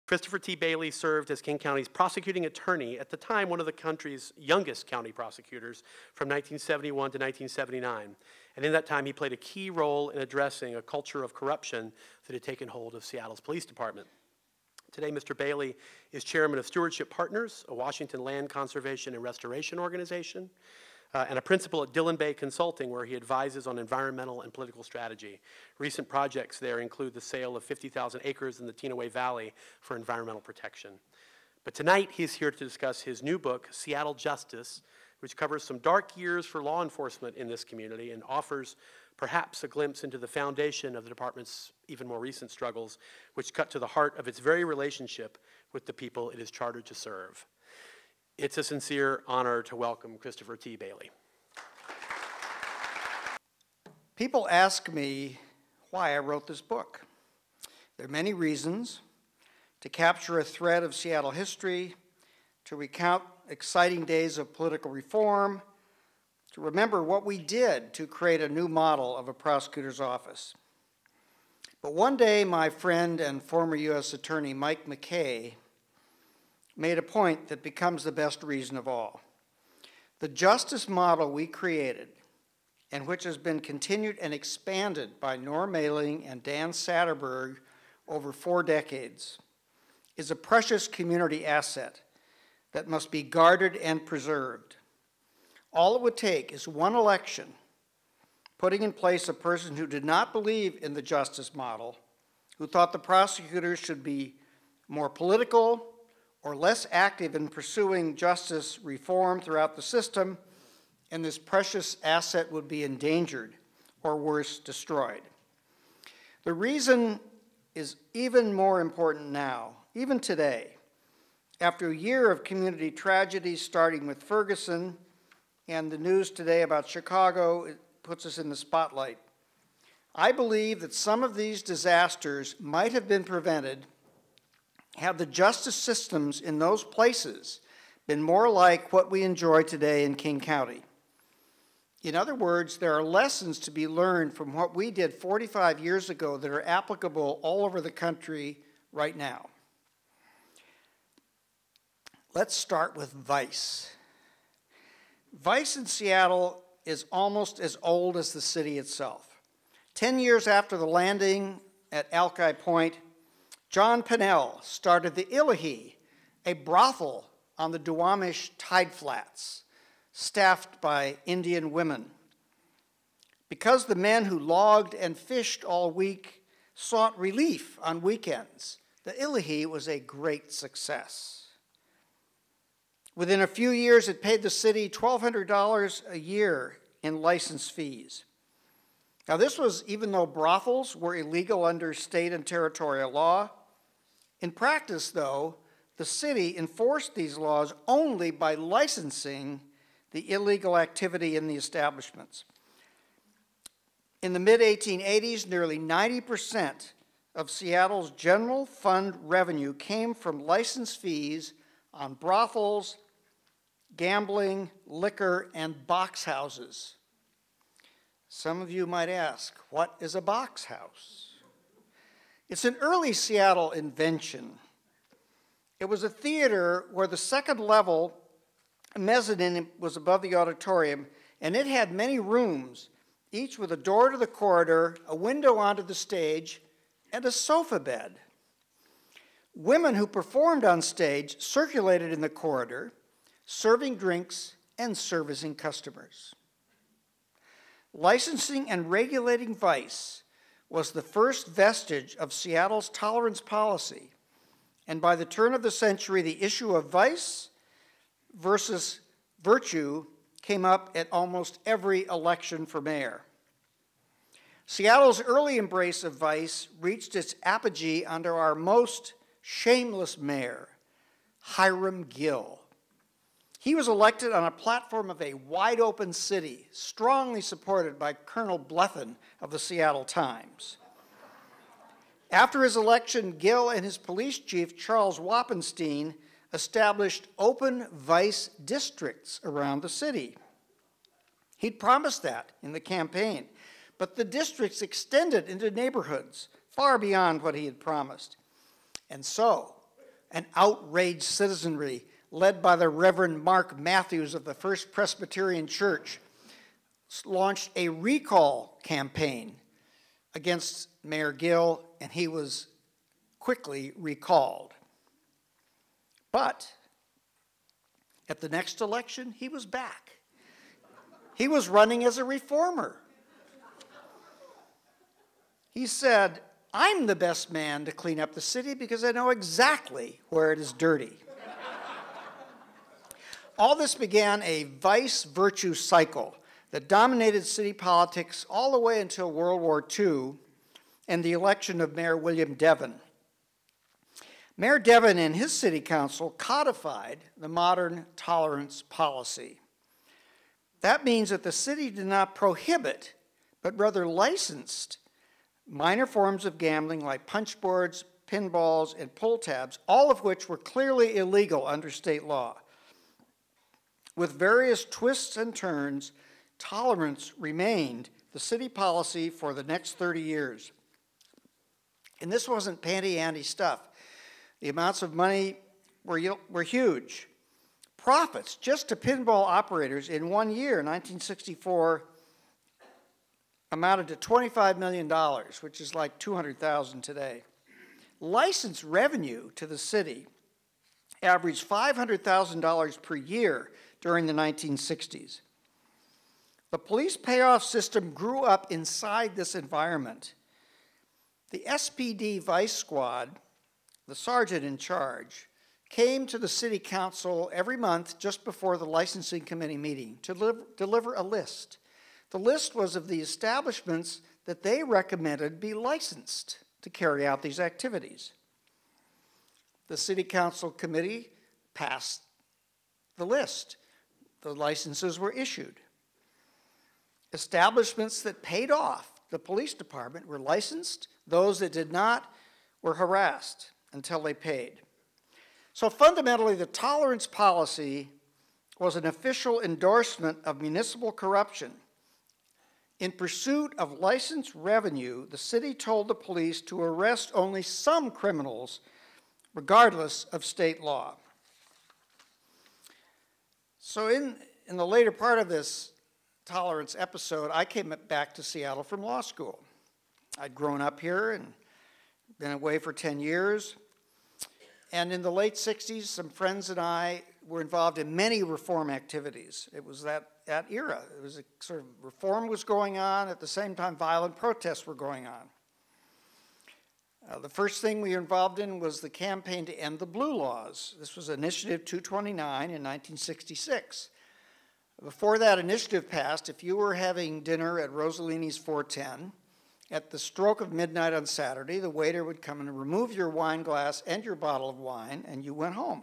Christopher T. Bayley served as King County's prosecuting attorney, at the time one of the country's youngest county prosecutors, from 1971 to 1979. And in that time, he played a key role in addressing a culture of corruption that had taken hold of Seattle's police department. Today, Mr. Bayley is chairman of Stewardship Partners, a Washington land conservation and restoration organization, and a principal at Dillon Bay Consulting, where he advises on environmental and political strategy. Recent projects there include the sale of 50,000 acres in the Tenaway Valley for environmental protection. But tonight, he's here to discuss his new book, Seattle Justice, which covers some dark years for law enforcement in this community and offers perhaps a glimpse into the foundation of the department's even more recent struggles, which cut to the heart of its very relationship with the people it is chartered to serve. It's a sincere honor to welcome Christopher T. Bayley. People ask me why I wrote this book. There are many reasons: to capture a thread of Seattle history, to recount exciting days of political reform, to remember what we did to create a new model of a prosecutor's office. But one day, my friend and former U.S. Attorney Mike McKay made a point that becomes the best reason of all. The justice model we created, and which has been continued and expanded by Norm Mailing and Dan Satterberg over 4 decades, is a precious community asset that must be guarded and preserved. All it would take is one election, putting in place a person who did not believe in the justice model, who thought the prosecutors should be more political or less active in pursuing justice reform throughout the system, and this precious asset would be endangered, or worse, destroyed. The reason is even more important now, even today, after a year of community tragedies, starting with Ferguson, and the news today about Chicago, it puts us in the spotlight. I believe that some of these disasters might have been prevented had the justice systems in those places been more like what we enjoy today in King County. In other words, there are lessons to be learned from what we did 45 years ago that are applicable all over the country right now. Let's start with vice. Vice in Seattle is almost as old as the city itself. 10 years after the landing at Alki Point, John Pinnell started the Illahee, a brothel on the Duwamish Tide Flats, staffed by Indian women. Because the men who logged and fished all week sought relief on weekends, the Illahee was a great success. Within a few years, it paid the city $1,200 a year in license fees. Now, this was even though brothels were illegal under state and territorial law. In practice, though, the city enforced these laws only by licensing the illegal activity in the establishments. In the mid-1880s, nearly 90% of Seattle's general fund revenue came from license fees on brothels, gambling, liquor, and box houses. Some of you might ask, what is a box house? It's an early Seattle invention. It was a theater where the second level mezzanine was above the auditorium, and it had many rooms, each with a door to the corridor, a window onto the stage, and a sofa bed. Women who performed on stage circulated in the corridor, serving drinks and servicing customers. Licensing and regulating vice was the first vestige of Seattle's tolerance policy, and by the turn of the century, the issue of vice versus virtue came up at almost every election for mayor. Seattle's early embrace of vice reached its apogee under our most shameless mayor, Hiram Gill. He was elected on a platform of a wide-open city, strongly supported by Colonel Blethyn of the Seattle Times. After his election, Gill and his police chief, Charles Wappenstein, established open vice districts around the city. He'd promised that in the campaign, but the districts extended into neighborhoods far beyond what he had promised. And so, an outraged citizenry led by the Reverend Mark Matthews of the First Presbyterian Church launched a recall campaign against Mayor Gill, and he was quickly recalled. But at the next election, he was back. He was running as a reformer. He said, "I'm the best man to clean up the city because I know exactly where it is dirty." All this began a vice-virtue cycle that dominated city politics all the way until World War II and the election of Mayor William Devon. Mayor Devon and his city council codified the modern tolerance policy. That means that the city did not prohibit, but rather licensed minor forms of gambling like punch boards, pinballs, and pull tabs, all of which were clearly illegal under state law. With various twists and turns, tolerance remained the city policy for the next 30 years. And this wasn't panty-anty stuff. The amounts of money were huge. Profits just to pinball operators in 1 year, 1964, amounted to $25 million, which is like $200,000 today. License revenue to the city averaged $500,000 per year during the 1960s. The police payoff system grew up inside this environment. The SPD Vice Squad, the sergeant in charge, came to the city council every month just before the licensing committee meeting to deliver a list. The list was of the establishments that they recommended be licensed to carry out these activities. The city council committee passed the list. The licenses were issued. Establishments that paid off the police department were licensed. Those that did not were harassed until they paid. So fundamentally, the tolerance policy was an official endorsement of municipal corruption. In pursuit of licensed revenue, the city told the police to arrest only some criminals, regardless of state law. So in the later part of this tolerance episode, I came back to Seattle from law school. I'd grown up here and been away for 10 years. And in the late 60s, some friends and I were involved in many reform activities. It was that era. It was a sort of reform was going on. At the same time, violent protests were going on. The first thing we were involved in was the campaign to end the blue laws. This was Initiative 229 in 1966. Before that initiative passed, if you were having dinner at Rossellini's 410, at the stroke of midnight on Saturday, the waiter would come and remove your wine glass and your bottle of wine, and you went home.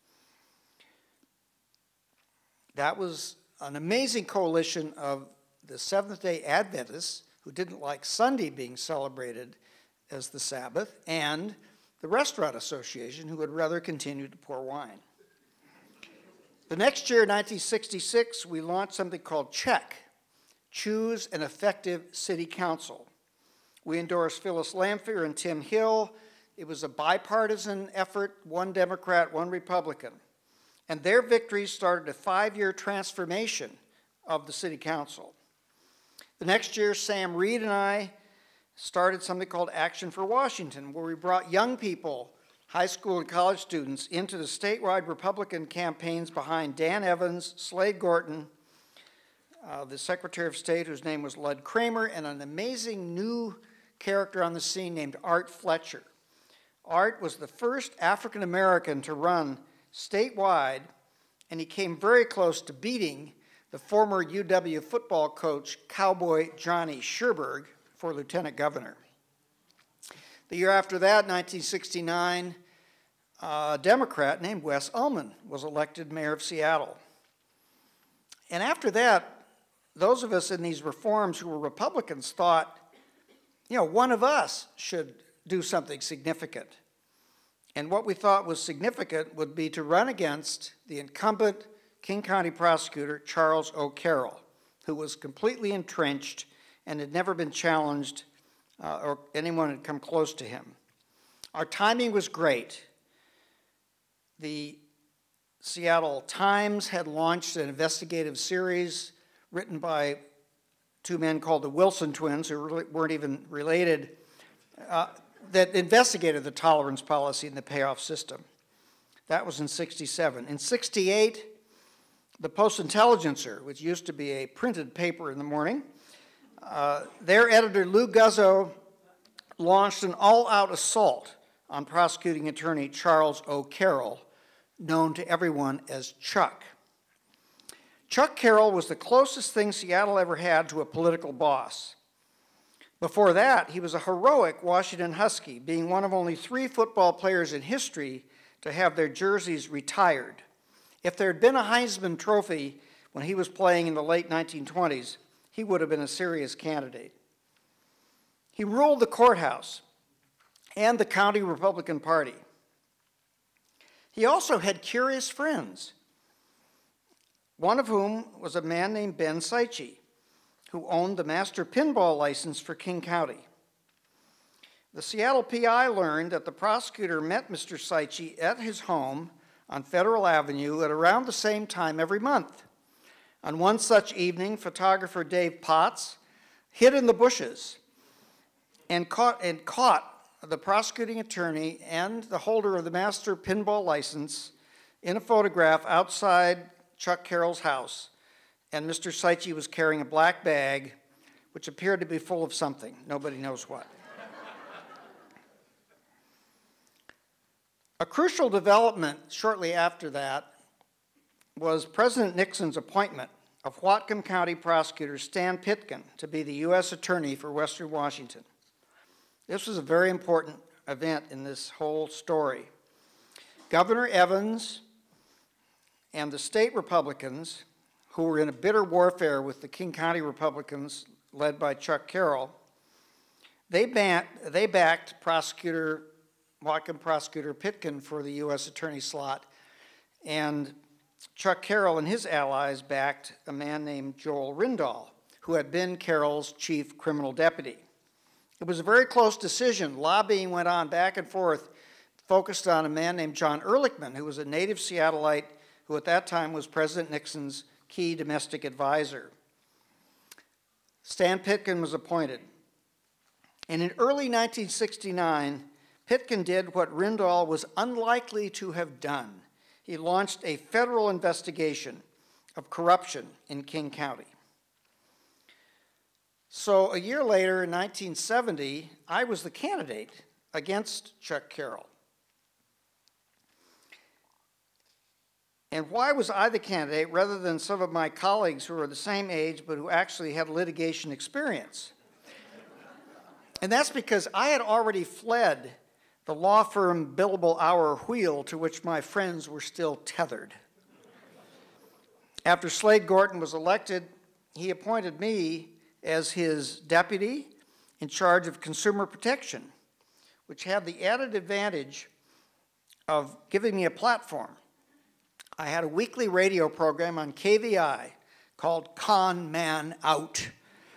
That was an amazing coalition of the Seventh-day Adventists who didn't like Sunday being celebrated as the Sabbath, and the Restaurant Association, who would rather continue to pour wine. The next year, 1966, we launched something called CHECK, Choose an Effective City Council. We endorsed Phyllis Lamphere and Tim Hill. It was a bipartisan effort, one Democrat, one Republican. And their victories started a 5-year transformation of the city council. The next year, Sam Reed and I started something called Action for Washington, where we brought young people, high school and college students, into the statewide Republican campaigns behind Dan Evans, Slade Gorton, the Secretary of State, whose name was Lud Kramer, and an amazing new character on the scene named Art Fletcher. Art was the first African American to run statewide, and he came very close to beating the former UW football coach, Cowboy Johnny Sherberg, for lieutenant governor. The year after that, 1969, a Democrat named Wes Ullman was elected mayor of Seattle. And after that, those of us in these reforms who were Republicans thought, one of us should do something significant. And what we thought was significant would be to run against the incumbent King County Prosecutor, Charles O. Carroll, who was completely entrenched and had never been challenged or anyone had come close to him. Our timing was great. The Seattle Times had launched an investigative series written by two men called the Wilson twins, who really weren't even related, that investigated the tolerance policy and the payoff system. That was in '67. In '68, the Post-Intelligencer, which used to be a printed paper in the morning, their editor, Lou Guzzo, launched an all-out assault on prosecuting attorney Charles O. Carroll, known to everyone as Chuck. Chuck Carroll was the closest thing Seattle ever had to a political boss. Before that, he was a heroic Washington Husky, being one of only 3 football players in history to have their jerseys retired. If there had been a Heisman Trophy when he was playing in the late 1920s, he would have been a serious candidate. He ruled the courthouse and the county Republican Party. He also had curious friends, one of whom was a man named Ben Seiche, who owned the master pinball license for King County. The Seattle PI learned that the prosecutor met Mr. Seiche at his home on Federal Avenue at around the same time every month. On one such evening, photographer Dave Potts hid in the bushes and caught the prosecuting attorney and the holder of the master pinball license in a photograph outside Chuck Carroll's house, and Mr. Seiche was carrying a black bag which appeared to be full of something. Nobody knows what. A crucial development shortly after that was President Nixon's appointment of Whatcom County Prosecutor Stan Pitkin to be the U.S. Attorney for Western Washington. This was a very important event in this whole story. Governor Evans and the state Republicans, who were in a bitter warfare with the King County Republicans led by Chuck Carroll, they backed Whatcom Prosecutor Pitkin for the U.S. Attorney slot, and Chuck Carroll and his allies backed a man named Joel Rindahl, who had been Carroll's chief criminal deputy. It was a very close decision. Lobbying went on back and forth, focused on a man named John Ehrlichman, who was a native Seattleite, who at that time was President Nixon's key domestic advisor. Stan Pitkin was appointed. And in early 1969, Pitkin did what Rindahl was unlikely to have done. He launched a federal investigation of corruption in King County. So a year later, in 1970, I was the candidate against Chuck Carroll. And why was I the candidate rather than some of my colleagues who are the same age but who actually had litigation experience? And that's because I had already fled the law firm billable hour wheel to which my friends were still tethered. After Slade Gorton was elected, he appointed me as his deputy in charge of consumer protection, which had the added advantage of giving me a platform. I had a weekly radio program on KVI called Con Man Out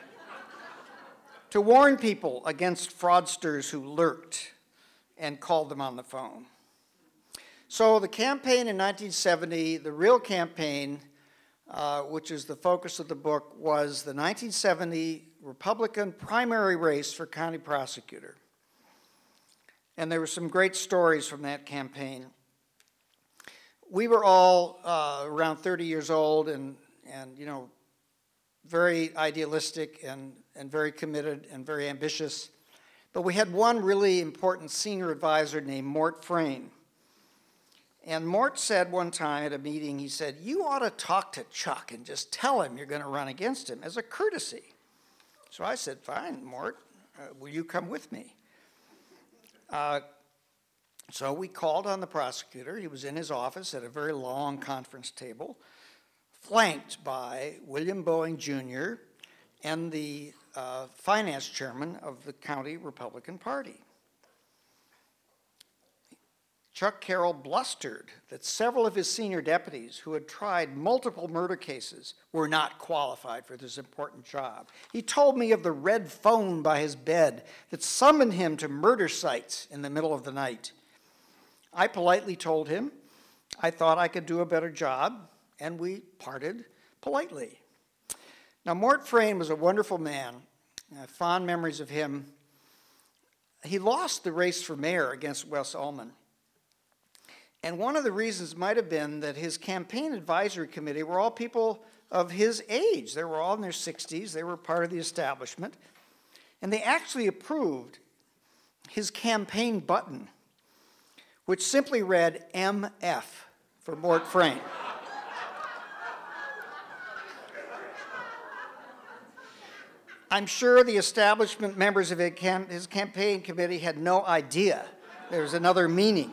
to warn people against fraudsters who lurked and called them on the phone. So the campaign in 1970, the real campaign, which is the focus of the book, was the 1970 Republican primary race for county prosecutor. And there were some great stories from that campaign. We were all around 30 years old and you know, very idealistic and very committed and very ambitious. But we had one really important senior advisor named Mort Frayne. And Mort said one time at a meeting, he said, "You ought to talk to Chuck and just tell him you're going to run against him as a courtesy." So I said, "Fine, Mort, will you come with me?" So we called on the prosecutor. He was in his office at a very long conference table, flanked by William Boeing Jr. and the finance chairman of the county Republican Party. Chuck Carroll blustered that several of his senior deputies who had tried multiple murder cases were not qualified for this important job. He told me of the red phone by his bed that summoned him to murder sites in the middle of the night. I politely told him I thought I could do a better job, and we parted politely. Now, Mort Frayne was a wonderful man. I have fond memories of him. He lost the race for mayor against Wes Ullman. And one of the reasons might have been that his campaign advisory committee were all people of his age. They were all in their 60s. They were part of the establishment. And they actually approved his campaign button, which simply read MF for Mort Frayne. I'm sure the establishment members of his campaign committee had no idea there was another meaning.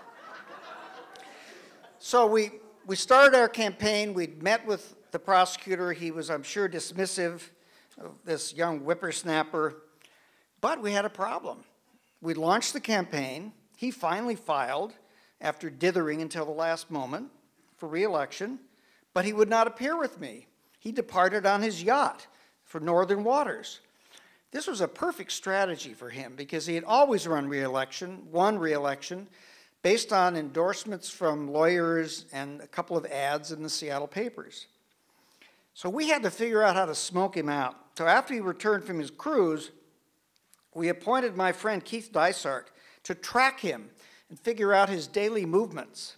So we started our campaign. We'd met with the prosecutor. He was, I'm sure, dismissive of this young whippersnapper. But we had a problem. We launched the campaign. He finally filed after dithering until the last moment for re-election, but he would not appear with me. He departed on his yacht for northern waters. This was a perfect strategy for him because he had always won re-election, based on endorsements from lawyers and a couple of ads in the Seattle papers. So we had to figure out how to smoke him out. So after he returned from his cruise, we appointed my friend Keith Dysart to track him and figure out his daily movements.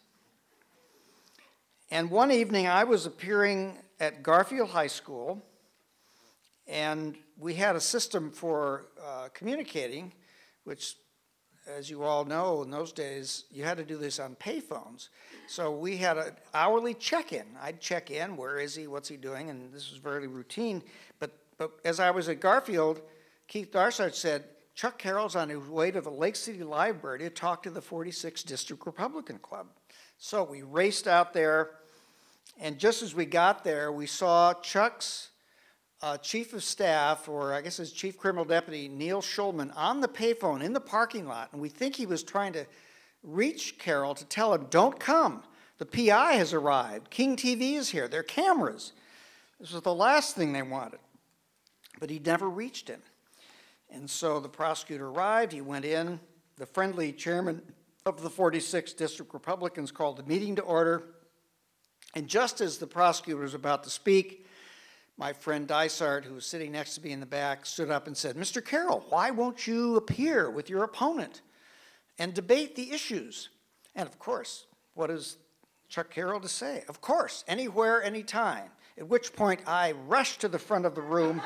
And one evening I was appearing at Garfield High School, and we had a system for communicating, which, as you all know, in those days, you had to do this on payphones. So we had an hourly check-in. I'd check in, where is he, what's he doing, and this was very routine. But as I was at Garfield, Keith Dysart said, Chuck Carroll's on his way to the Lake City Library to talk to the 46th District Republican Club. So we raced out there, and just as we got there, we saw Chuck's chief of staff, or I guess his chief criminal deputy, Neil Schulman, on the payphone in the parking lot, and we think he was trying to reach Carroll to tell him, don't come. The PI has arrived. King TV is here. There are cameras. This was the last thing they wanted. But he never reached him. And so the prosecutor arrived. He went in. The friendly chairman of the 46th District Republicans called the meeting to order. And just as the prosecutor was about to speak, my friend Dysart, who was sitting next to me in the back, stood up and said, Mr. Carroll, why won't you appear with your opponent and debate the issues? And of course, what is Chuck Carroll to say? Of course, anywhere, anytime. At which point I rushed to the front of the room.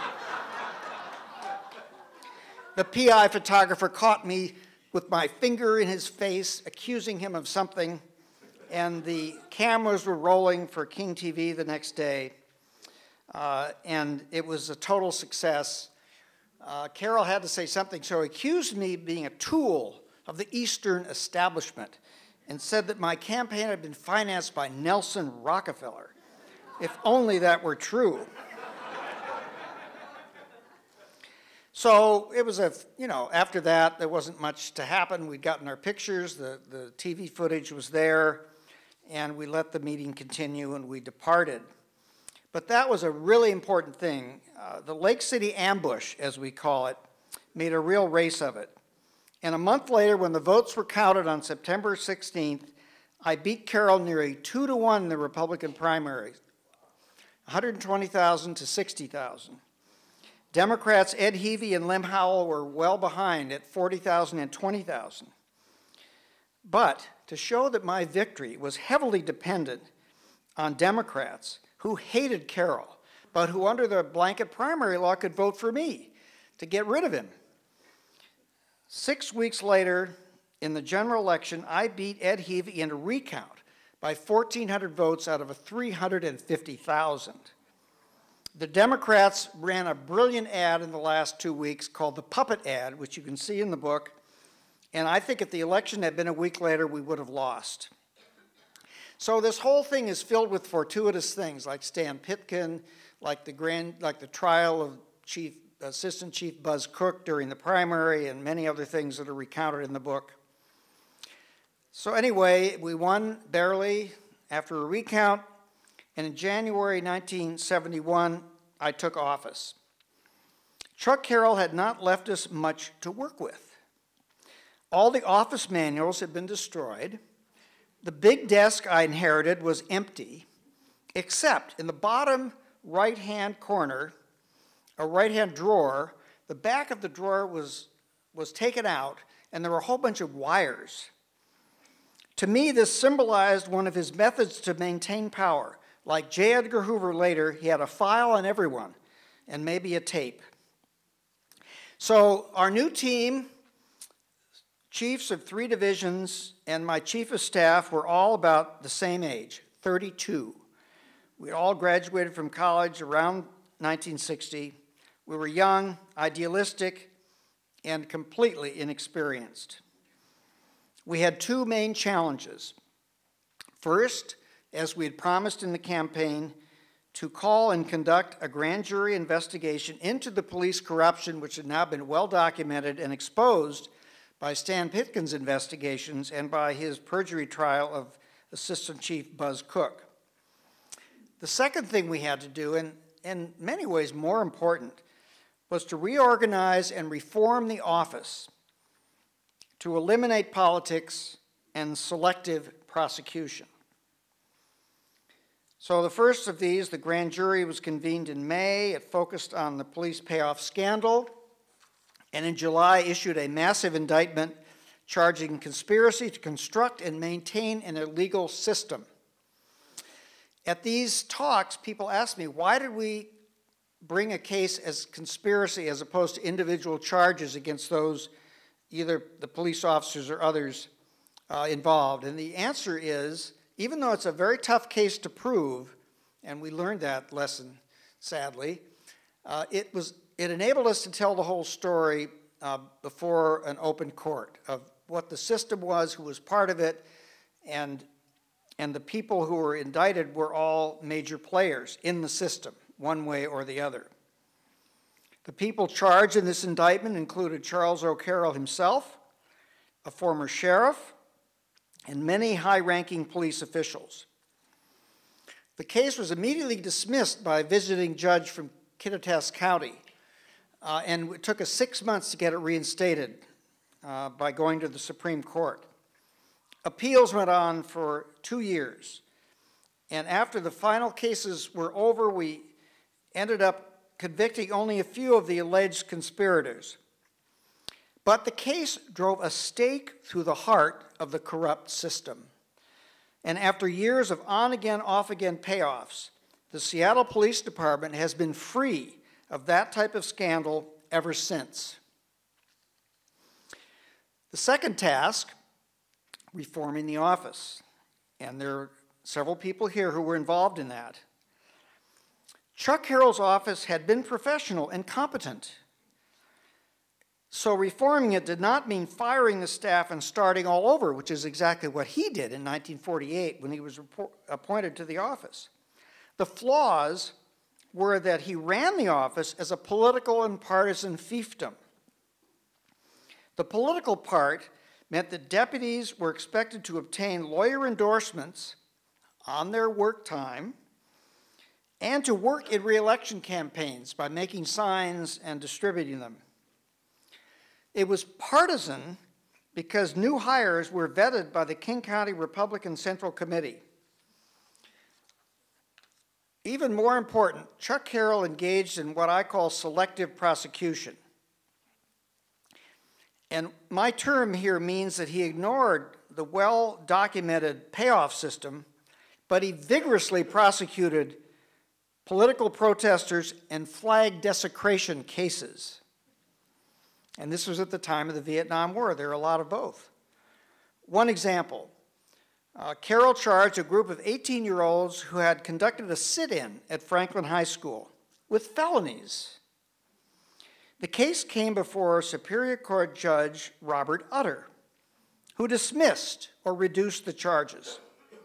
The PI photographer caught me with my finger in his face, accusing him of something, and the cameras were rolling for King TV the next day. And it was a total success. Carroll had to say something, so he accused me of being a tool of the Eastern establishment and said that my campaign had been financed by Nelson Rockefeller. If only that were true. So it was after that, there wasn't much to happen. We'd gotten our pictures, the TV footage was there, and we let the meeting continue and we departed. But that was a really important thing. The Lake City ambush, as we call it, made a real race of it. And a month later, when the votes were counted on September 16th, I beat Carroll nearly 2-1 in the Republican primary, 120,000 to 60,000. Democrats Ed Heavey and Lem Howell were well behind at 40,000 and 20,000. But to show that my victory was heavily dependent on Democrats who hated Carroll, but who under the blanket primary law could vote for me to get rid of him. 6 weeks later, in the general election, I beat Ed Heavey in a recount by 1,400 votes out of 350,000. The Democrats ran a brilliant ad in the last 2 weeks called the puppet ad, which you can see in the book. And I think if the election had been a week later, we would have lost. So this whole thing is filled with fortuitous things like Stan Pitkin, like the trial of Assistant Chief Buzz Cook during the primary, and many other things that are recounted in the book. So anyway, we won barely after a recount. And in January 1971, I took office. Chuck Carroll had not left us much to work with. All the office manuals had been destroyed. The big desk I inherited was empty, except in the bottom right-hand corner, a right-hand drawer, the back of the drawer was taken out, and there were a whole bunch of wires. To me, this symbolized one of his methods to maintain power. Like J. Edgar Hoover later, he had a file on everyone, and maybe a tape. So our new team, chiefs of 3 divisions, and my chief of staff were all about the same age, 32. We all graduated from college around 1960. We were young, idealistic, and completely inexperienced. We had 2 main challenges. First, as we had promised in the campaign, to call and conduct a grand jury investigation into the police corruption, which had now been well documented and exposed by Stan Pitkin's investigations and by his perjury trial of Assistant Chief Buzz Cook. The second thing we had to do, and in many ways more important, was to reorganize and reform the office to eliminate politics and selective prosecution. So the first of these, the grand jury, was convened in May. It focused on the police payoff scandal, and in July issued a massive indictment charging conspiracy to construct and maintain an illegal system. At these talks, people asked me, why did we bring a case as conspiracy as opposed to individual charges against those, either the police officers or others involved? And the answer is, even though it's a very tough case to prove, and we learned that lesson, sadly, it enabled us to tell the whole story before an open court of what the system was, who was part of it, and the people who were indicted were all major players in the system, one way or the other. The people charged in this indictment included Charles O'Carroll himself, a former sheriff, and many high-ranking police officials. The case was immediately dismissed by a visiting judge from Kittitas County, and it took us 6 months to get it reinstated by going to the Supreme Court. Appeals went on for 2 years, and after the final cases were over, we ended up convicting only a few of the alleged conspirators. But the case drove a stake through the heart of the corrupt system. And after years of on-again, off-again payoffs, the Seattle Police Department has been free of that type of scandal ever since. The second task, reforming the office. And there are several people here who were involved in that. Chuck Harrell's office had been professional and competent. So reforming it did not mean firing the staff and starting all over, which is exactly what he did in 1948 when he was appointed to the office. The flaws were that he ran the office as a political and partisan fiefdom. The political part meant that deputies were expected to obtain lawyer endorsements on their work time and to work in re-election campaigns by making signs and distributing them. It was partisan because new hires were vetted by the King County Republican Central Committee. Even more important, Chuck Harrell engaged in what I call selective prosecution. And my term here means that he ignored the well-documented payoff system, but he vigorously prosecuted political protesters and flag desecration cases. And this was at the time of the Vietnam War. There are a lot of both. One example, Carroll charged a group of 18-year-olds who had conducted a sit-in at Franklin High School with felonies. The case came before Superior Court Judge Robert Utter, who dismissed or reduced the charges.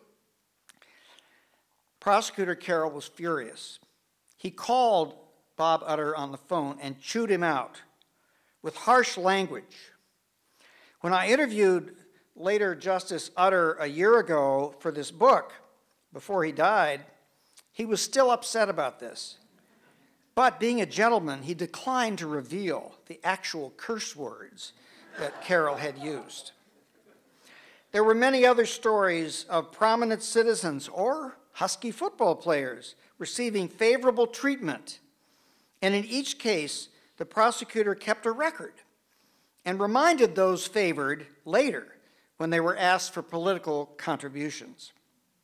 Prosecutor Carroll was furious. He called Bob Utter on the phone and chewed him out with harsh language. When I interviewed later Justice Utter a year ago for this book, before he died, he was still upset about this. But being a gentleman, he declined to reveal the actual curse words that Carroll had used. There were many other stories of prominent citizens or Husky football players receiving favorable treatment. And in each case, the prosecutor kept a record and reminded those favored later when they were asked for political contributions.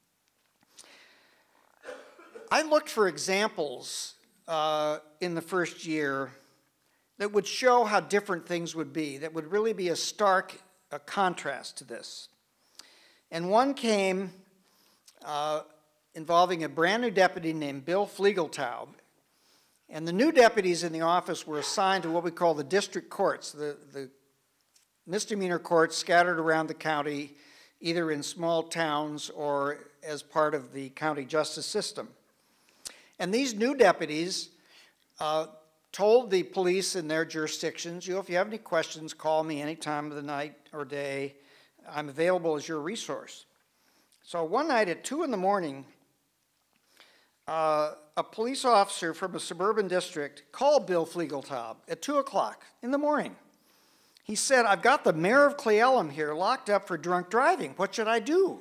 I looked for examples in the first year that would show how different things would be, that would really be a stark contrast to this. And one came involving a brand new deputy named Bill Flegeltaub. And the new deputies in the office were assigned to what we call the district courts, the misdemeanor courts scattered around the county, either in small towns or as part of the county justice system. And these new deputies told the police in their jurisdictions, if you have any questions, call me any time of the night or day. I'm available as your resource. So one night at 2 in the morning, a police officer from a suburban district called Bill Flegeltaub at 2 o'clock in the morning. He said, I've got the mayor of Cle Elum here locked up for drunk driving. What should I do?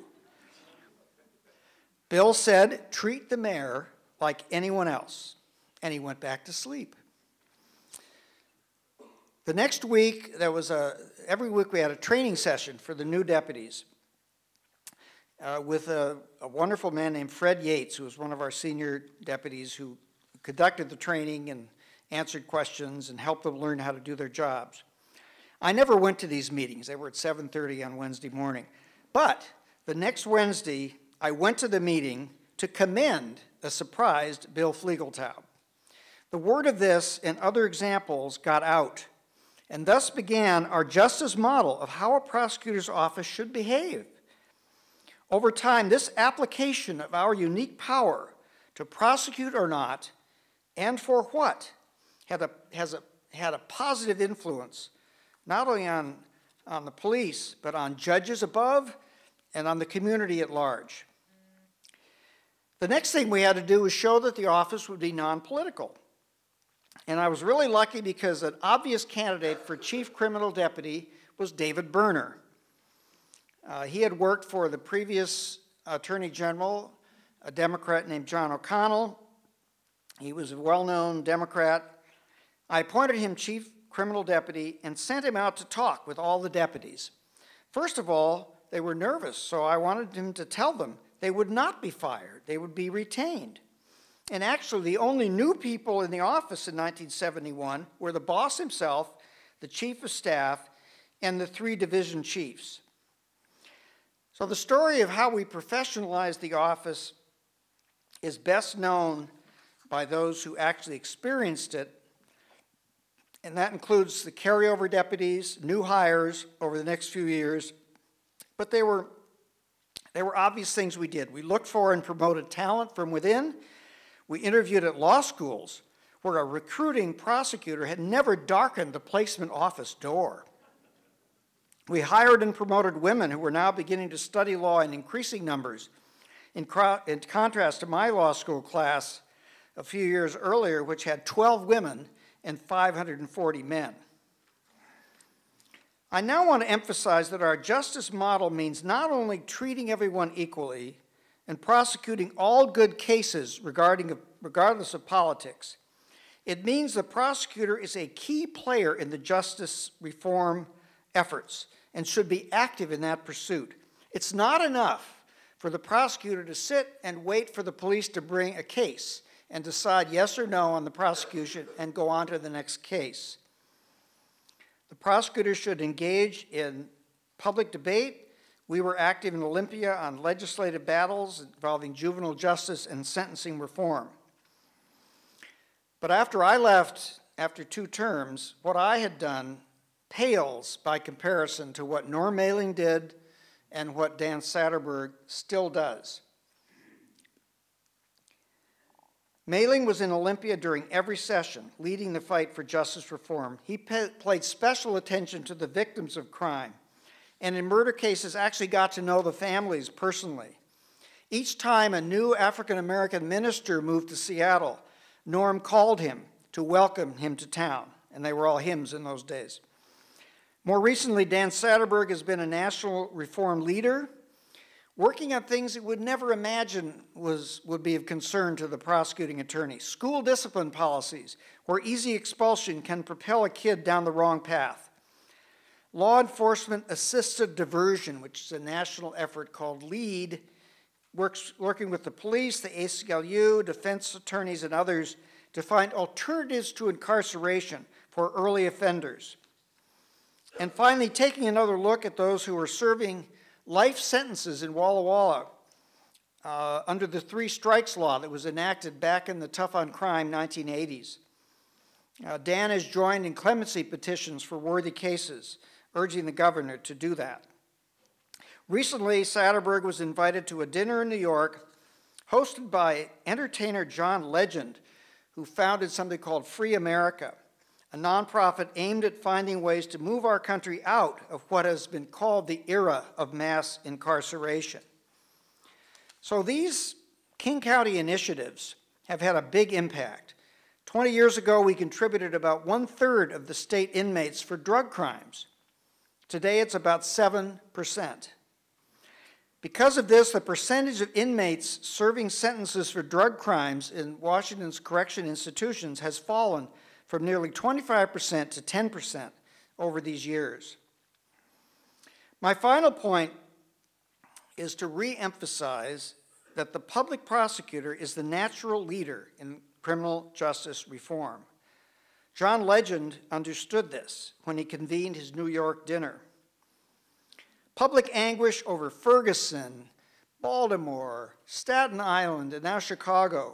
Bill said, treat the mayor like anyone else. And he went back to sleep. The next week, every week we had a training session for the new deputies with a wonderful man named Fred Yates, who was one of our senior deputies who conducted the training and answered questions and helped them learn how to do their jobs. I never went to these meetings. They were at 7:30 on Wednesday morning. But the next Wednesday, I went to the meeting to commend a surprised Bill Flegeltaub. The word of this and other examples got out, and thus began our justice model of how a prosecutor's office should behave. Over time, this application of our unique power to prosecute or not, and for what, had a positive influence, not only on the police, but on judges above and on the community at large. The next thing we had to do was show that the office would be non-political. And I was really lucky because an obvious candidate for chief criminal deputy was David Brewster. He had worked for the previous Attorney General, a Democrat named John O'Connell. He was a well-known Democrat. I appointed him chief criminal deputy and sent him out to talk with all the deputies. First of all, they were nervous, so I wanted him to tell them they would not be fired, they would be retained. And actually, the only new people in the office in 1971 were the boss himself, the chief of staff, and the 3 division chiefs. So the story of how we professionalized the office is best known by those who actually experienced it, and that includes the carryover deputies, new hires over the next few years. But there were obvious things we did. We looked for and promoted talent from within. We interviewed at law schools where a recruiting prosecutor had never darkened the placement office door. We hired and promoted women who were now beginning to study law in increasing numbers, in contrast to my law school class a few years earlier, which had 12 women and 540 men. I now want to emphasize that our justice model means not only treating everyone equally and prosecuting all good cases regardless of politics. It means the prosecutor is a key player in the justice reform efforts and should be active in that pursuit. It's not enough for the prosecutor to sit and wait for the police to bring a case and decide yes or no on the prosecution and go on to the next case. The prosecutor should engage in public debate. We were active in Olympia on legislative battles involving juvenile justice and sentencing reform. But after I left, after 2 terms, what I had done pales by comparison to what Norm Mailing did and what Dan Satterberg still does. Mailing was in Olympia during every session, leading the fight for justice reform. He paid special attention to the victims of crime, and in murder cases actually got to know the families personally. Each time a new African-American minister moved to Seattle, Norm called him to welcome him to town, and they were all hymns in those days. More recently, Dan Satterberg has been a national reform leader, working on things he would never imagine would be of concern to the prosecuting attorney. School discipline policies, where easy expulsion can propel a kid down the wrong path. Law enforcement assisted diversion, which is a national effort called LEAD, working with the police, the ACLU, defense attorneys, and others to find alternatives to incarceration for early offenders. And finally, taking another look at those who are serving life sentences in Walla Walla under the 3 strikes law that was enacted back in the tough on crime 1980s. Dan has joined in clemency petitions for worthy cases, urging the governor to do that. Recently, Satterberg was invited to a dinner in New York hosted by entertainer John Legend, who founded something called Free America, a nonprofit aimed at finding ways to move our country out of what has been called the era of mass incarceration. So these King County initiatives have had a big impact. 20 years ago, we contributed about 1/3 of the state inmates for drug crimes. Today, it's about 7%. Because of this, the percentage of inmates serving sentences for drug crimes in Washington's correction institutions has fallen from nearly 25% to 10% over these years. My final point is to re-emphasize that the public prosecutor is the natural leader in criminal justice reform. John Legend understood this when he convened his New York dinner. Public anguish over Ferguson, Baltimore, Staten Island, and now Chicago,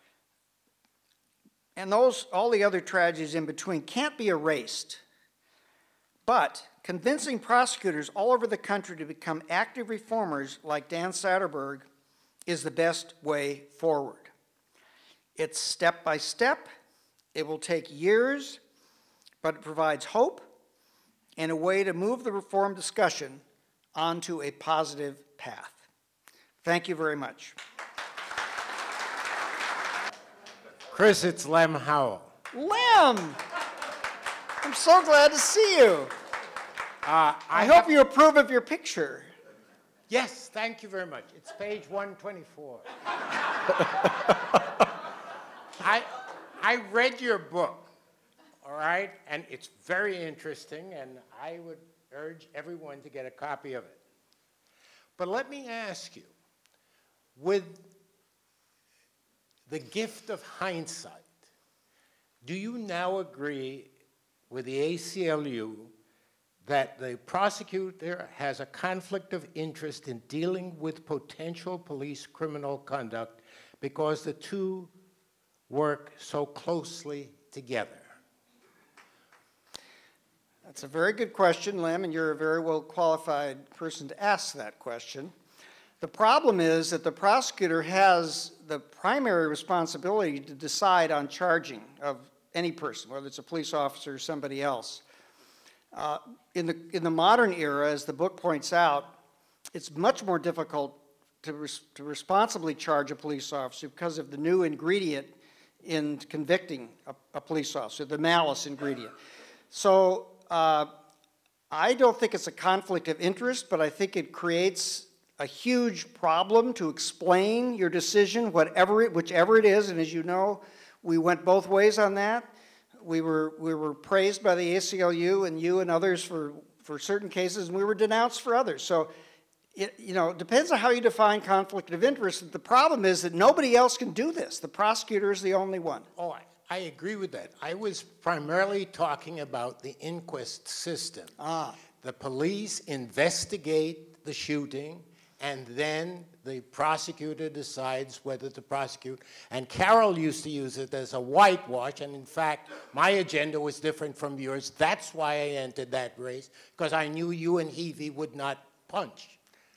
and all the other tragedies in between can't be erased. But convincing prosecutors all over the country to become active reformers like Dan Satterberg is the best way forward. It's step by step. It will take years, but it provides hope and a way to move the reform discussion onto a positive path. Thank you very much. Chris, it's Lem Howell. Lem! I'm so glad to see you. I hope you approve of your picture. Yes, thank you very much. It's page 124. I read your book, all right? And it's very interesting, and I would urge everyone to get a copy of it. But let me ask you, with the gift of hindsight, do you now agree with the ACLU that the prosecutor has a conflict of interest in dealing with potential police criminal conduct because the two work so closely together? That's a very good question, Lem, and you're a very well qualified person to ask that question. The problem is that the prosecutor has the primary responsibility to decide on charging of any person, whether it's a police officer or somebody else. In the modern era, as the book points out, it's much more difficult to responsibly charge a police officer because of the new ingredient in convicting a police officer, the malice ingredient. So I don't think it's a conflict of interest, but I think it creates a huge problem to explain your decision, whichever it is. And as you know, we went both ways on that. We were praised by the ACLU and you and others for certain cases, and we were denounced for others. So it depends on how you define conflict of interest. The problem is that nobody else can do this. The prosecutor is the only one. Oh, I agree with that. I was primarily talking about the inquest system. The police investigate the shooting, and then the prosecutor decides whether to prosecute. And Carol used to use it as a whitewash, and in fact, my agenda was different from yours. That's why I entered that race, because I knew you and Heavey would not punch.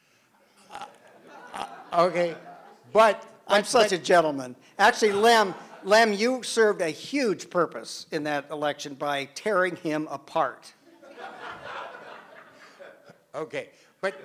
Okay, but I'm such a gentleman. Actually, Lem, you served a huge purpose in that election by tearing him apart. Okay, but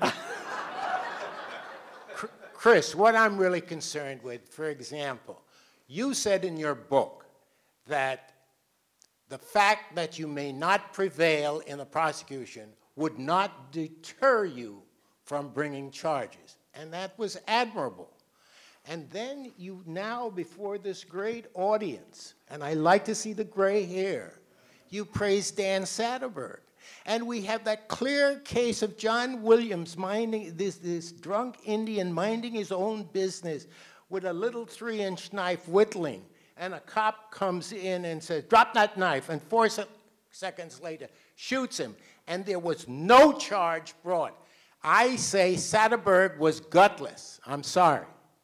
Chris, what I'm really concerned with, for example, you said in your book that The fact that you may not prevail in a prosecution would not deter you from bringing charges. And that was admirable. And then you now, before this great audience, and I like to see the gray hair, you praise Dan Satterberg. And we have that clear case of John Williams minding, this drunk Indian minding his own business with a little 3-inch knife whittling. And a cop comes in and says, drop that knife, and 4 seconds later shoots him. And there was no charge brought. I say Satterberg was gutless. I'm sorry.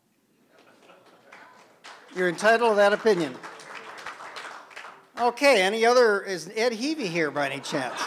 You're entitled to that opinion. Okay, any other, is Ed Heavey here by any chance?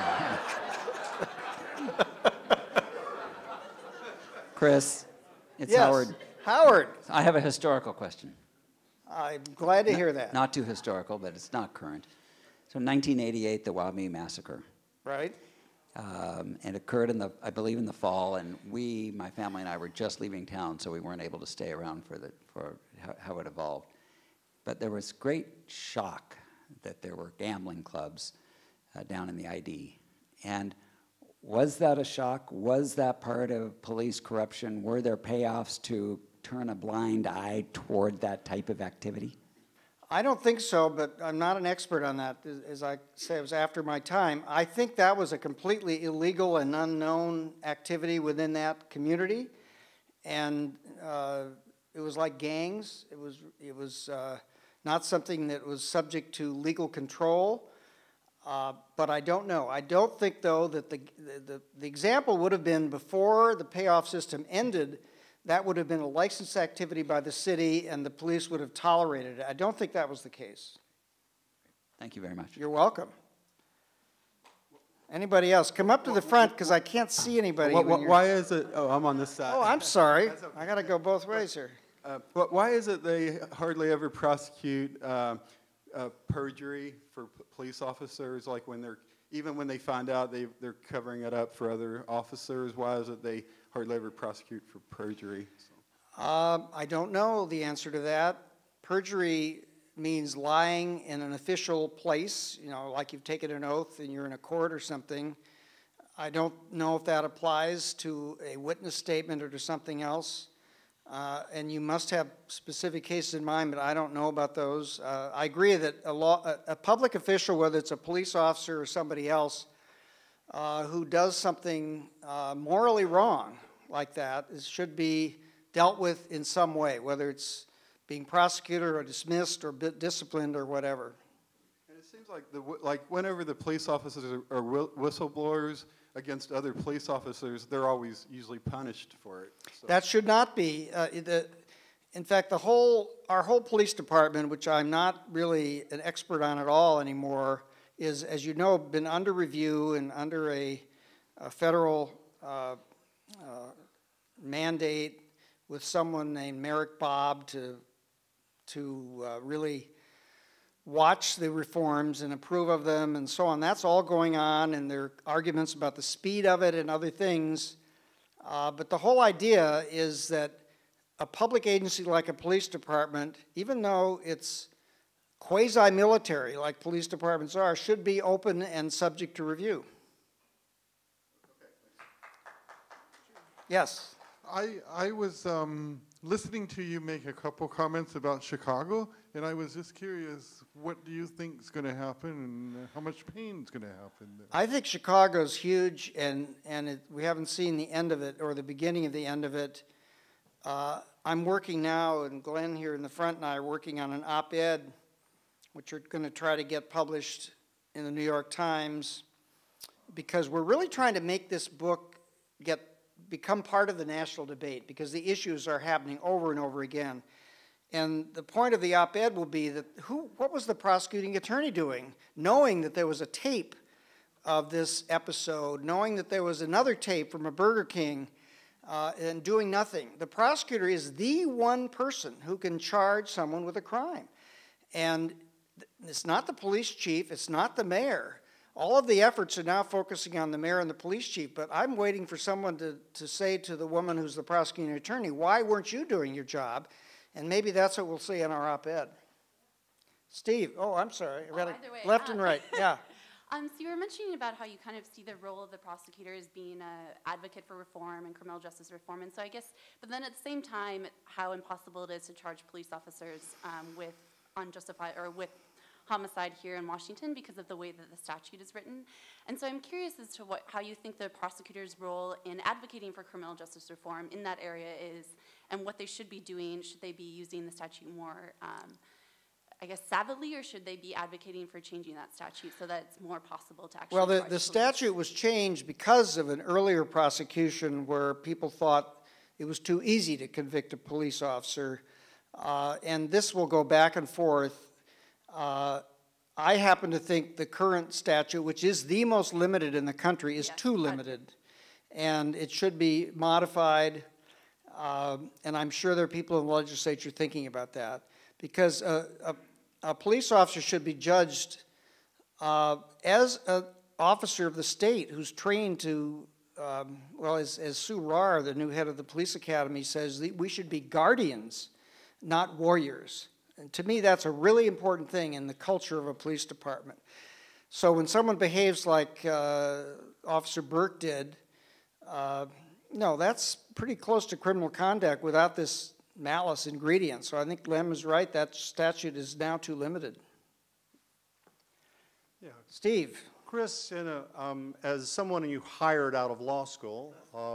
Chris, it's Yes. Howard. Howard, I have a historical question. I'm glad to hear that. Not too historical, but it's not current. So in 1988, the Waumea Massacre. Right? And occurred I believe in the fall, and my family and I were just leaving town, so we weren't able to stay around for how it evolved. But there was great shock that there were gambling clubs down in the ID. And was that a shock? Was that part of police corruption? Were there payoffs to turn a blind eye toward that type of activity? I don't think so, but I'm not an expert on that. As I say, it was after my time. I think that was a completely illegal and unknown activity within that community. And it was like gangs. It was not something that was subject to legal control. But I don't know. I don't think, though, that the example would have been before the payoff system ended. That would have been a licensed activity by the city, and the police would have tolerated it. I don't think that was the case. Thank you very much. You're welcome. Anybody else? Come up to the front, because I can't see anybody. Why is it? Oh, I'm on this side. Oh, I'm sorry. I got to go both ways here. But why is it they hardly ever prosecute perjury for police officers? Like even when they find out they're covering it up for other officers, why is it they hardly ever prosecute for perjury? I don't know the answer to that. Perjury means lying in an official place, like you've taken an oath and you're in a court or something. I don't know if that applies to a witness statement or to something else. And you must have specific cases in mind, but I don't know about those. I agree that a public official, whether it's a police officer or somebody else, who does something morally wrong like that should be dealt with in some way, whether it's being prosecuted or dismissed or disciplined or whatever. And it seems like whenever the police officers are whistleblowers against other police officers, they're always usually punished for it. So. That should not be. In fact, our whole police department, which I'm not really an expert on at all anymore, is, as you know, been under review and under a federal mandate with someone named Merrick Bob to really watch the reforms and approve of them and so on. That's all going on, and there are arguments about the speed of it and other things. But the whole idea is that a public agency like a police department, even though it's quasi-military like police departments are, should be open and subject to review. Yes? I was listening to you make a couple comments about Chicago, and I was just curious, what do you think is going to happen and how much pain is going to happen there? I think Chicago's huge, and we haven't seen the end of it or the beginning of the end of it. I'm working now, and Glenn here in the front and I are working on an op-ed, which we're going to try to get published in the New York Times, because we're really trying to make this book become part of the national debate, because the issues are happening over and over again. And the point of the op-ed will be that what was the prosecuting attorney doing, knowing that there was a tape of this episode, knowing that there was another tape from a Burger King, and doing nothing? The prosecutor is the one person who can charge someone with a crime. And it's not the police chief, it's not the mayor. All of the efforts are now focusing on the mayor and the police chief, but I'm waiting for someone to say to the woman who's the prosecuting attorney, why weren't you doing your job? And maybe that's what we'll see in our op-ed. Steve, oh, I'm sorry. I read it either way. left and right, yeah. So you were mentioning about how you kind of see the role of the prosecutor as being an advocate for reform and criminal justice reform, and so I guess, but then at the same time, how impossible it is to charge police officers with unjustified, or with homicide here in Washington because of the way that the statute is written. And so I'm curious as to how you think the prosecutor's role in advocating for criminal justice reform in that area is, and what they should be doing. Should they be using the statute more, I guess, savvily, or should they be advocating for changing that statute so that it's more possible to actually Well, charge the police? statute was changed because of an earlier prosecution where people thought it was too easy to convict a police officer. And this will go back and forth. I happen to think the current statute, which is the most limited in the country, is too limited. And it should be modified. And I'm sure there are people in the legislature thinking about that. Because a police officer should be judged as an officer of the state who's trained to, well, as Sue Rahr, the new head of the police academy, says, we should be guardians, not warriors. And to me, that's a really important thing in the culture of a police department. So when someone behaves like Officer Burke did, no, that's pretty close to criminal conduct without this malice ingredient. So I think Lem is right, that statute is now too limited. Yeah. Steve. Chris, as someone you hired out of law school,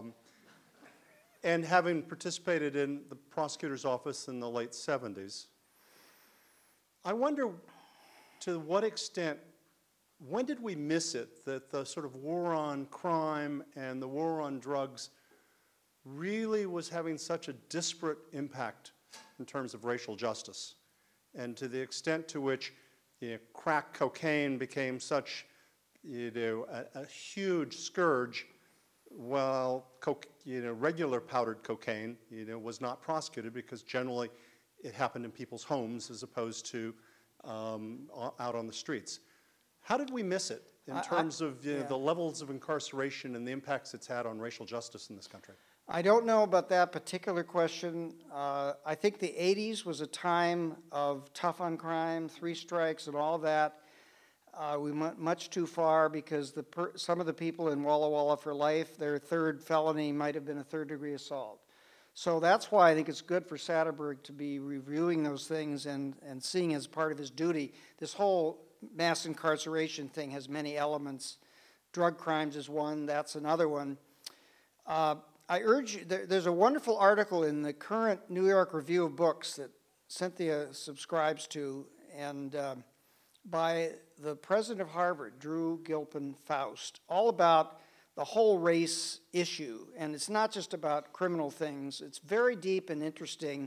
and having participated in the prosecutor's office in the late 70s, I wonder to what extent, when did we miss it that the sort of war on crime and the war on drugs really was having such a disparate impact in terms of racial justice? And to the extent to which crack cocaine became such a huge scourge, while regular powdered cocaine was not prosecuted because generally it happened in people's homes as opposed to out on the streets. How did we miss it in terms of the levels of incarceration and the impacts it's had on racial justice in this country? I don't know about that particular question. I think the 80s was a time of tough on crime, 3 strikes and all that. We went much too far because some of the people in Walla Walla for life, their 3rd felony might have been a 3rd-degree assault. So that's why I think it's good for Satterberg to be reviewing those things and seeing as part of his duty. This whole mass incarceration thing has many elements. Drug crimes is one, that's another one. I urge you, there's a wonderful article in the current New York Review of Books that Cynthia subscribes to, and by the president of Harvard, Drew Gilpin Faust, all about the whole race issue. And it's not just about criminal things. It's very deep and interesting.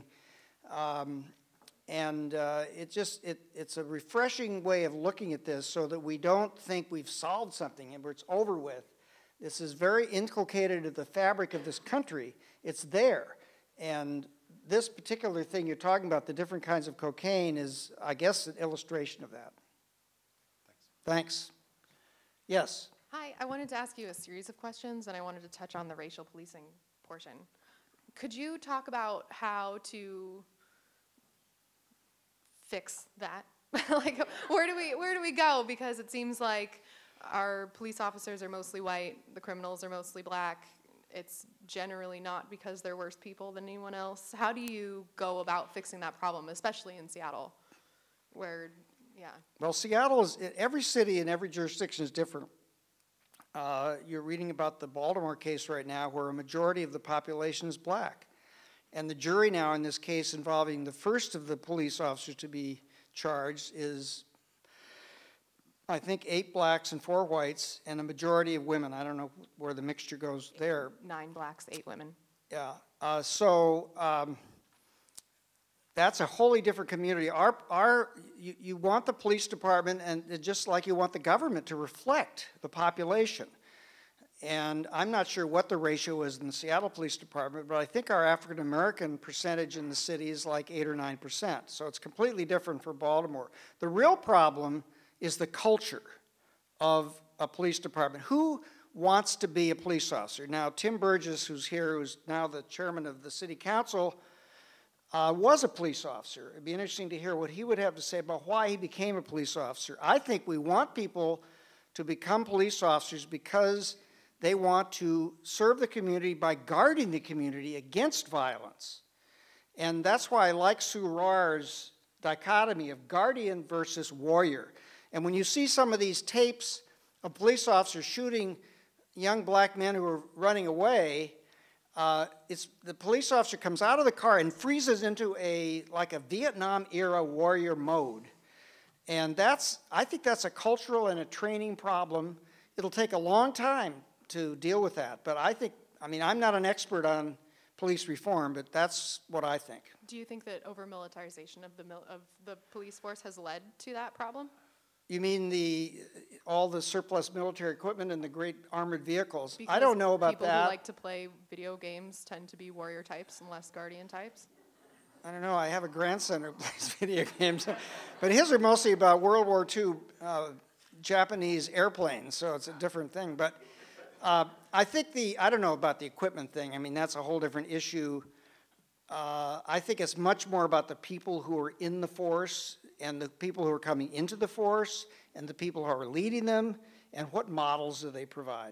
It's a refreshing way of looking at this so that we don't think we've solved something and it's over with. This is very inculcated in the fabric of this country. It's there. And this particular thing you're talking about, the different kinds of cocaine, is, I guess, an illustration of that. Thanks. Yes? Hi, I wanted to ask you a series of questions, and I wanted to touch on the racial policing portion. Could you talk about how to fix that? Like, where do we go? Because it seems like our police officers are mostly white, the criminals are mostly black. It's generally not because they're worse people than anyone else. How do you go about fixing that problem, especially in Seattle, where, yeah. Well, Seattle is, every city and every jurisdiction is different. You're reading about the Baltimore case right now where a majority of the population is black. And the jury now in this case involving the first of the police officers to be charged is, I think, 8 blacks and 4 whites and a majority of women. I don't know where the mixture goes there. 9 blacks, 8 women. Yeah, that's a wholly different community. You want the police department, and just like you want the government, to reflect the population. And I'm not sure what the ratio is in the Seattle Police Department, but I think our African American percentage in the city is like 8 or 9%. So it's completely different for Baltimore. The real problem is the culture of a police department. Who wants to be a police officer? Now, Tim Burgess, who's here, who's now the chairman of the city council, was a police officer. It'd be interesting to hear what he would have to say about why he became a police officer. I think we want people to become police officers because they want to serve the community by guarding the community against violence. And that's why I like Sue Rahr's dichotomy of guardian versus warrior. And when you see some of these tapes of police officers shooting young black men who are running away, the police officer comes out of the car and freezes into like a Vietnam-era warrior mode. And I think that's a cultural and a training problem. It'll take a long time to deal with that. But I'm not an expert on police reform, but that's what I think. Do you think that over-militarization of the police force has led to that problem? You mean all the surplus military equipment and the great armored vehicles? Because I don't know about people that. Who like to play video games tend to be warrior types and less guardian types? I don't know. I have a grandson who plays video games. But his are mostly about World War II Japanese airplanes, so it's a different thing. But I think I don't know about the equipment thing. I mean, that's a whole different issue. I think it's much more about the people who are in the force and the people who are coming into the force and the people who are leading them and what models do they provide.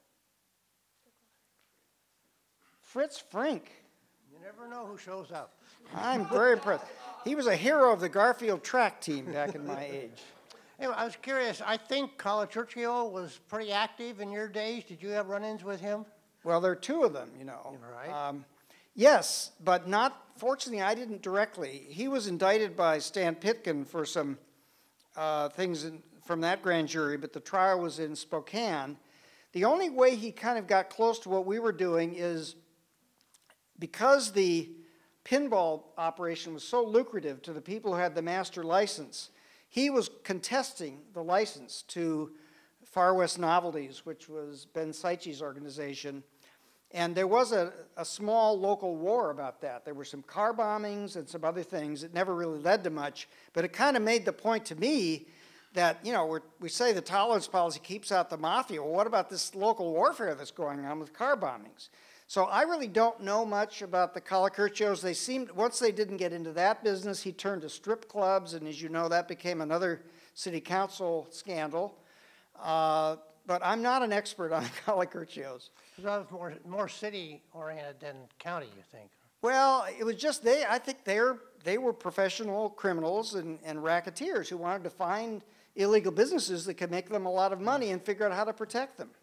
Fritz Frink. You never know who shows up. I'm very impressed. He was a hero of the Garfield track team back in my age. Anyway, I was curious. I think Colicurcio was pretty active in your days. Did you have run-ins with him? Well, there are two of them, you know. Right. Yes, but fortunately, I didn't directly. He was indicted by Stan Pitkin for some things from that grand jury, but the trial was in Spokane. The only way he kind of got close to what we were doing is because the pinball operation was so lucrative to the people who had the master license, he was contesting the license to Far West Novelties, which was Ben Seichi's organization. And there was a small local war about that. There were some car bombings and some other things. It never really led to much, but it kind of made the point to me that, you know, we say the tolerance policy keeps out the mafia. Well, what about this local warfare that's going on with car bombings? So I really don't know much about the Colicurcios. They seemed, once they didn't get into that business, he turned to strip clubs, and as you know, that became another city council scandal. But I'm not an expert on Colicurcios. That was more city-oriented than county, you think? Well, it was just I think they were professional criminals and racketeers who wanted to find illegal businesses that could make them a lot of money and figure out how to protect them.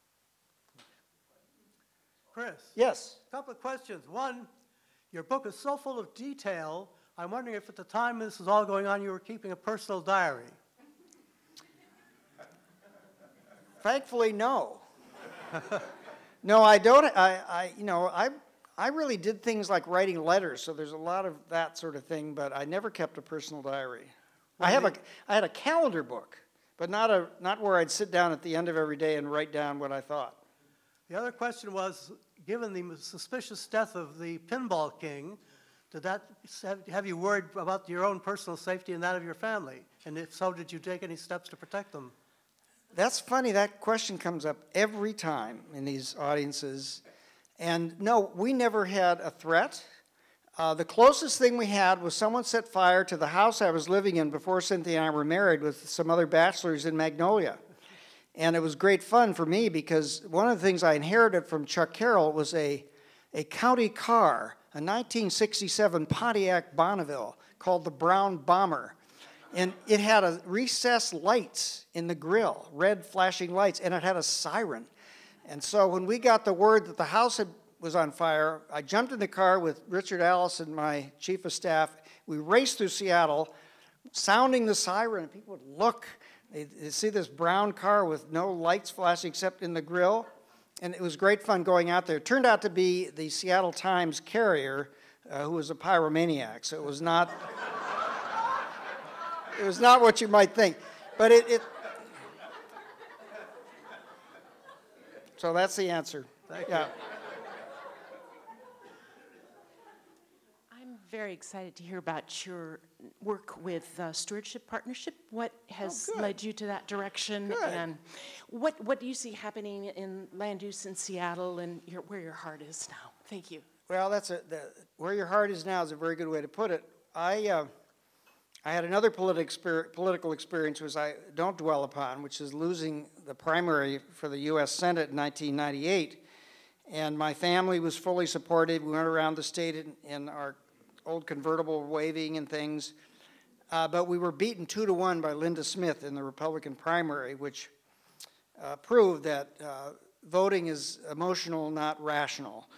Chris? Yes? A couple of questions. One, your book is so full of detail, I'm wondering if at the time this was all going on you were keeping a personal diary. Thankfully, no. No, I don't. I really did things like writing letters, so there's a lot of that sort of thing, but I never kept a personal diary. I had a calendar book, but not where I'd sit down at the end of every day and write down what I thought. The other question was, given the suspicious death of the pinball king, did that have you worried about your own personal safety and that of your family? And if so, did you take any steps to protect them? That's funny. That question comes up every time in these audiences. And no, we never had a threat. The closest thing we had was someone set fire to the house I was living in before Cynthia and I were married with some other bachelors in Magnolia. And it was great fun for me because one of the things I inherited from Chuck Carroll was a county car, a 1967 Pontiac Bonneville called the Brown Bomber. And it had a recessed lights in the grill, red flashing lights, and it had a siren. And so when we got the word that the house was on fire, I jumped in the car with Richard Allison, my chief of staff. We raced through Seattle, sounding the siren, and people would look. They'd see this brown car with no lights flashing except in the grill. And it was great fun going out there. It turned out to be the Seattle Times carrier, who was a pyromaniac, so it was not... It was not what you might think, but so that's the answer. Thank you. I'm very excited to hear about your work with Stewardship Partnership. What has led you to that direction? Good. And what do you see happening in land use in Seattle and where your heart is now? Thank you. Well, where your heart is now is a very good way to put it. I had another political experience, which I don't dwell upon, which is losing the primary for the U.S. Senate in 1998. And my family was fully supportive. We went around the state in our old convertible waving and things. But we were beaten 2-1 by Linda Smith in the Republican primary, which proved that voting is emotional, not rational.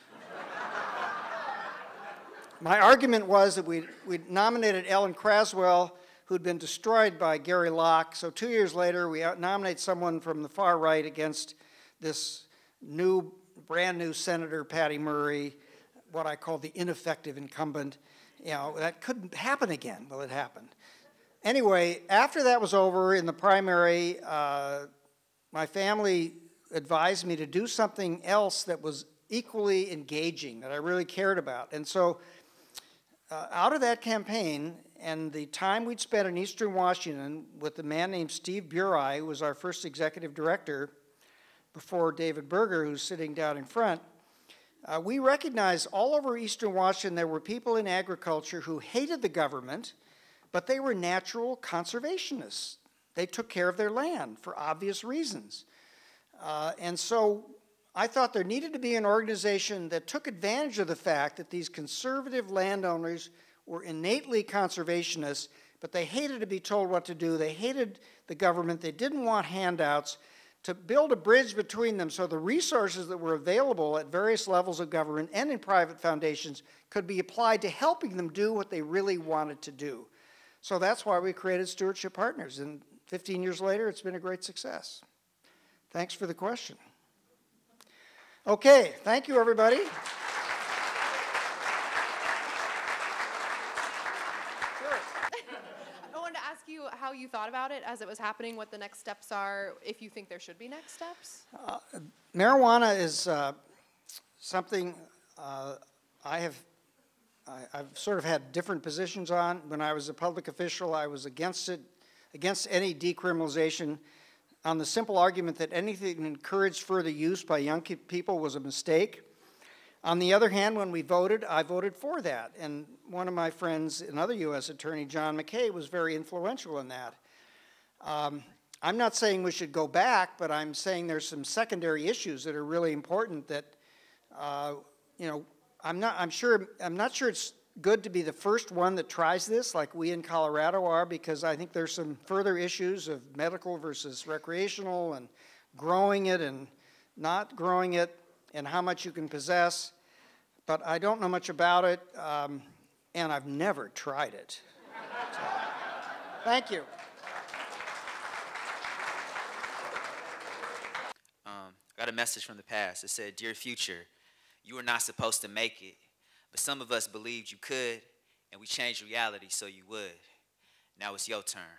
My argument was that we nominated Ellen Craswell, who'd been destroyed by Gary Locke. So 2 years later, we nominate someone from the far right against this brand new Senator Patty Murray, what I call the ineffective incumbent. You know, that couldn't happen again. Well, it happened. Anyway, after that was over in the primary, my family advised me to do something else that was equally engaging, that I really cared about. And so out of that campaign and the time we'd spent in Eastern Washington with a man named Steve Burai, who was our first executive director before David Berger, who's sitting down in front, we recognized all over Eastern Washington there were people in agriculture who hated the government, but they were natural conservationists. They took care of their land for obvious reasons. And so I thought there needed to be an organization that took advantage of the fact that these conservative landowners were innately conservationists, but they hated to be told what to do. They hated the government. They didn't want handouts. To build a bridge between them so the resources that were available at various levels of government and in private foundations could be applied to helping them do what they really wanted to do. So that's why we created Stewardship Partners, and 15 years later, it's been a great success. Thanks for the question. Okay, thank you, everybody. How you thought about it as it was happening, what the next steps are, if you think there should be next steps? Marijuana is something I've sort of had different positions on. When I was a public official, I was against it, against any decriminalization, on the simple argument that anything that encouraged further use by young people was a mistake. On the other hand, when we voted, I voted for that. And one of my friends, another U.S. attorney, John McKay, was very influential in that. I'm not saying we should go back, but I'm saying there's some secondary issues that are really important that, you know, I'm not sure it's good to be the first one that tries this, like we in Colorado are, because I think there's some further issues of medical versus recreational and growing it and not growing it, and how much you can possess, but I don't know much about it, and I've never tried it. So, thank you. Got a message from the past. It said, "Dear future, you were not supposed to make it, but some of us believed you could, and we changed reality so you would. Now it's your turn."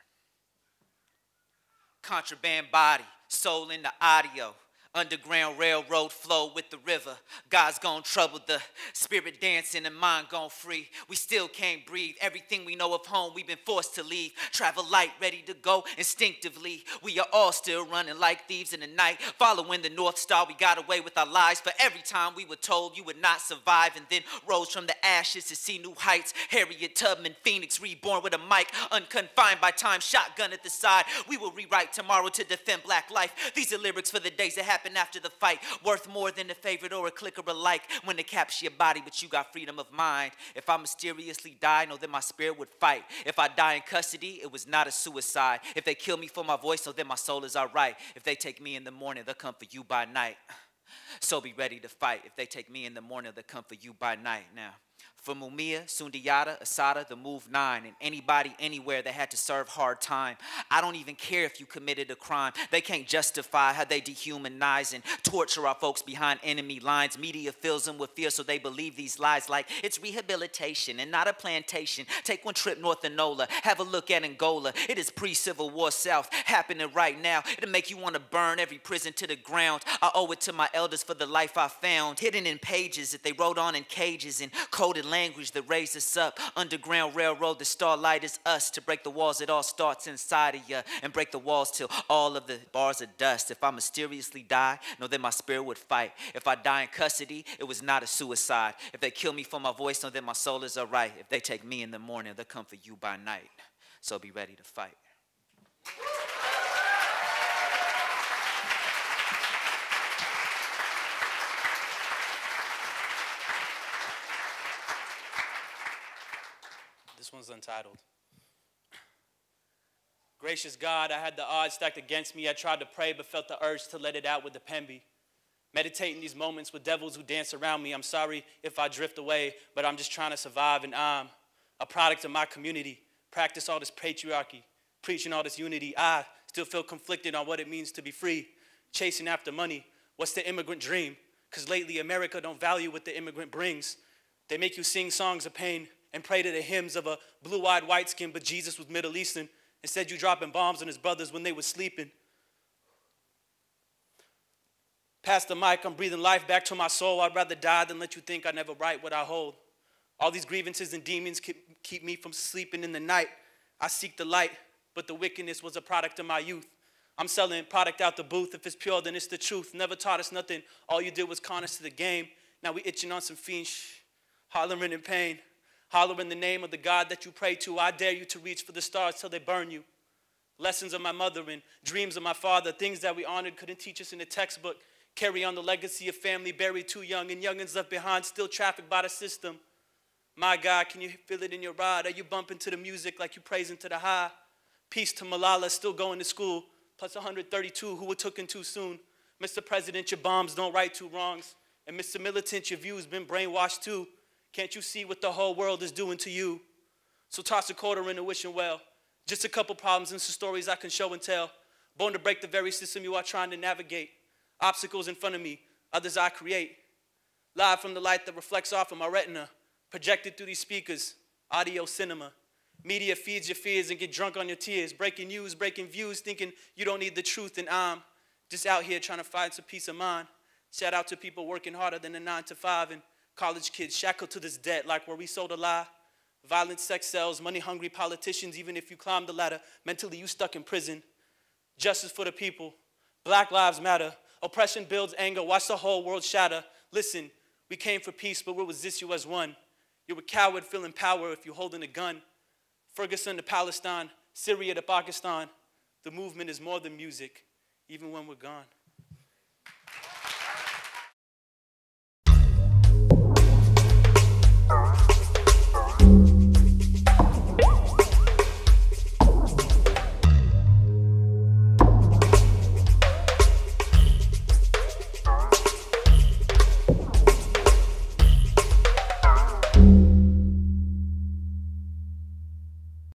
Contraband body, soul in the audio. Underground railroad flow with the river. God's gone trouble the spirit dancing and mind gone free. We still can't breathe. Everything we know of home, we've been forced to leave. Travel light, ready to go instinctively. We are all still running like thieves in the night. Following the North Star, we got away with our lives. For every time we were told you would not survive, and then rose from the ashes to see new heights. Harriet Tubman, Phoenix, reborn with a mic. Unconfined by time, shotgun at the side. We will rewrite tomorrow to defend black life. These are lyrics for the days that happen after the fight, worth more than a favorite or a click or a like. When they capture your body, but you got freedom of mind. If I mysteriously die, know that my spirit would fight. If I die in custody, it was not a suicide. If they kill me for my voice, know that my soul is alright. If they take me in the morning, they'll come for you by night. So be ready to fight. If they take me in the morning, they'll come for you by night. Now, for Mumia, Sundiata, Asada, the Move 9, and anybody anywhere that had to serve hard time. I don't even care if you committed a crime. They can't justify how they dehumanize and torture our folks behind enemy lines. Media fills them with fear, so they believe these lies like it's rehabilitation and not a plantation. Take one trip north of NOLA, have a look at Angola. It is pre-Civil War South happening right now. It'll make you want to burn every prison to the ground. I owe it to my elders for the life I found, hidden in pages that they wrote on in cages and coded language that raised us up. Underground railroad, the starlight is us. To break the walls, it all starts inside of ya. And break the walls till all of the bars are dust. If I mysteriously die, know that my spirit would fight. If I die in custody, it was not a suicide. If they kill me for my voice, know that my soul is alright. If they take me in the morning, they'll come for you by night. So be ready to fight. This one's untitled. Gracious God, I had the odds stacked against me. I tried to pray, but felt the urge to let it out with the pen be. Meditating these moments with devils who dance around me. I'm sorry if I drift away, but I'm just trying to survive, and I'm a product of my community. Practice all this patriarchy, preaching all this unity. I still feel conflicted on what it means to be free. Chasing after money, what's the immigrant dream? Because lately America don't value what the immigrant brings. They make you sing songs of pain and pray to the hymns of a blue-eyed white skin, but Jesus was Middle Eastern. Instead, you dropping bombs on his brothers when they were sleeping. Pass the mic, I'm breathing life back to my soul. I'd rather die than let you think I never write what I hold. All these grievances and demons keep me from sleeping in the night. I seek the light, but the wickedness was a product of my youth. I'm selling product out the booth. If it's pure, then it's the truth. Never taught us nothing. All you did was con us to the game. Now we itching on some fiends, hollering in pain. Holler in the name of the God that you pray to. I dare you to reach for the stars till they burn you. Lessons of my mother and dreams of my father, things that we honored couldn't teach us in the textbook. Carry on the legacy of family buried too young and youngins left behind, still trafficked by the system. My God, can you feel it in your ride? Are you bumping to the music like you praising to the high? Peace to Malala, still going to school, plus 132 who were taken too soon. Mr. President, your bombs don't right two wrongs. And Mr. Militant, your views been brainwashed too. Can't you see what the whole world is doing to you? So toss a quarter in the wishing well. Just a couple problems and some stories I can show and tell. Born to break the very system you are trying to navigate. Obstacles in front of me, others I create. Live from the light that reflects off of my retina. Projected through these speakers, audio cinema. Media feeds your fears and get drunk on your tears. Breaking news, breaking views, thinking you don't need the truth, and I'm just out here trying to find some peace of mind. Shout out to people working harder than a 9 to 5 and college kids shackled to this debt like where we sold a lie. Violent sex sells, money-hungry politicians, even if you climb the ladder, mentally you stuck in prison. Justice for the people. Black lives matter. Oppression builds anger. Watch the whole world shatter. Listen, we came for peace, but we'll resist you as one. You're a coward feeling power if you're holding a gun. Ferguson to Palestine, Syria to Pakistan. The movement is more than music, even when we're gone.